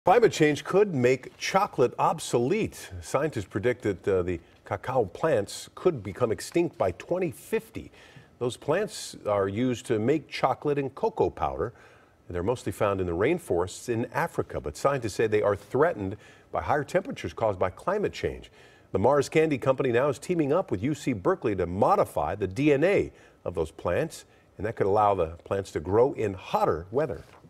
Climate change could make chocolate obsolete. Scientists predict that the cacao plants could become extinct by 2050. Those plants are used to make chocolate and cocoa powder. They're mostly found in the rainforests in Africa, but scientists say they are threatened by higher temperatures caused by climate change. The Mars Candy Company now is teaming up with UC Berkeley to modify the DNA of those plants, and that could allow the plants to grow in hotter weather.